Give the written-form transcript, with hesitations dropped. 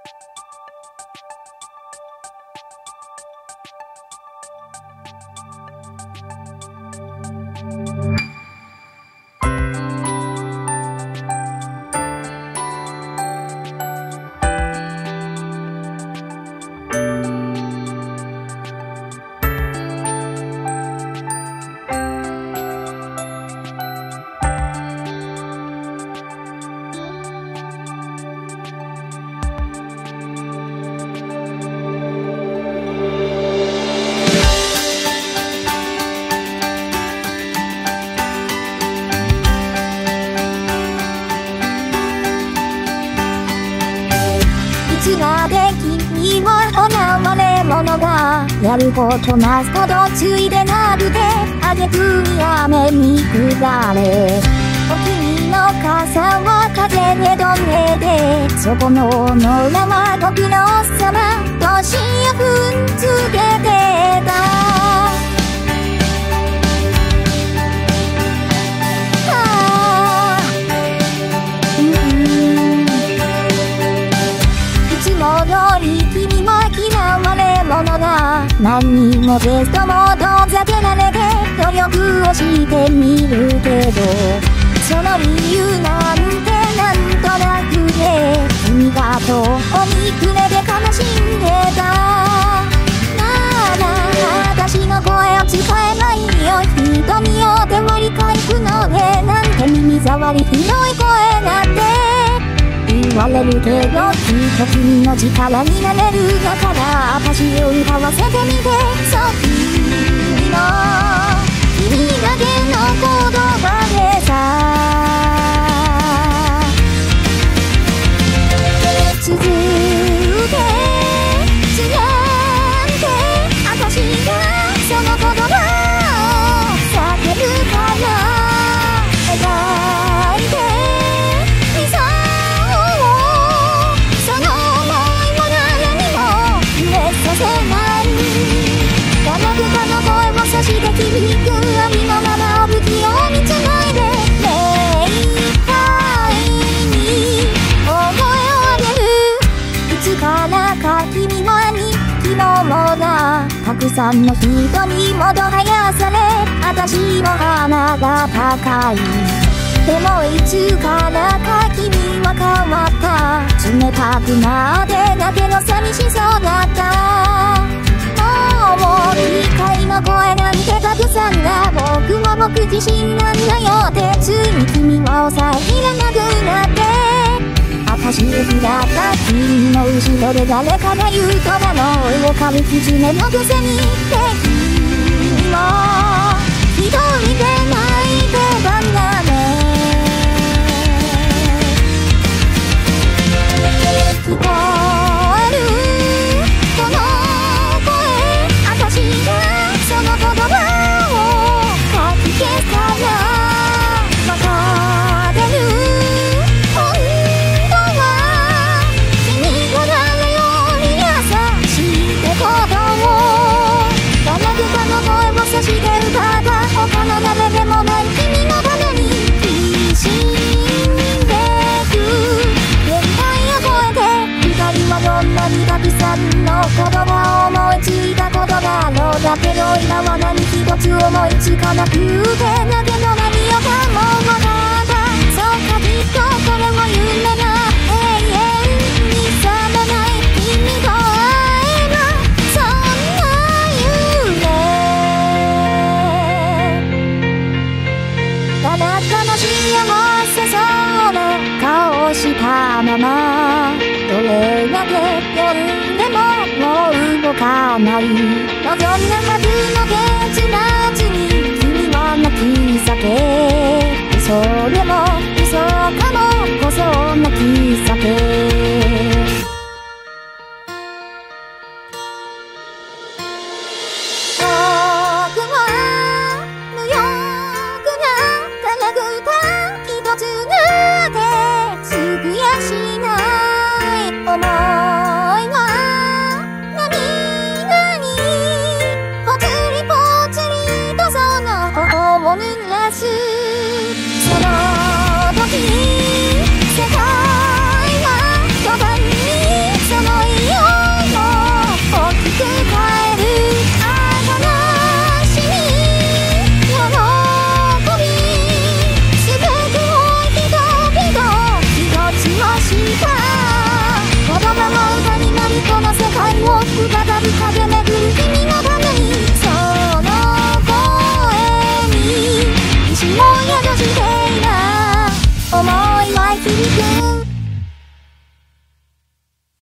いつまで君はお流れ者がやることなすことついでなるであげくに雨に下れお君の傘は風でどめでそこの野良はご苦労様年を踏んづけてた君は嫌われ者だ何人もテストも遠ざけられて努力をしてみるけどその理由なんてなんとなくで君が遠いくれで悲しんでたなら私の声を使えないよ瞳を手振り返すのでなんて耳障り広い声なんて言われるけどきっと君の力になれるだから私を歌わせてみてそう君の君だけの言葉でさ続けつなんて私がその言葉を叫ぶから描いてみそうそして君くありのままを不器用につないで目いっぱいに大声を上げるいつからか君は人気のもだたくさんの人にもどはやされ私も鼻が高いでもいつからか君は変わった冷たくなってだけの寂しそうだったもう理解の声なんてたくさんだ僕は僕自身なんだよってついに君は抑えきれなくなって私を開った君の後ろで誰かが言うとだの動かる狐のくせに君も一人で泣いてたんだね聞こえるこの私がその言葉をかき消したらわかれる本当は君が誰より優しいってことを誰かの声をさして歌った他の誰でもない君のために必死でく限界を超えて二人はどんなにたくさんの言葉を思いついたことだろうだけど今は何一つ思いつかなくてだけど何をかも分かったそうかきっとこれも夢だ永遠に覚めない君と会えばそんな夢ただ悲しい幸せそうな顔をしたままどれだけ呼んでももう動かない望んだはずの結末に君は泣き叫ぶそれも嘘かもこそ泣き叫ぶ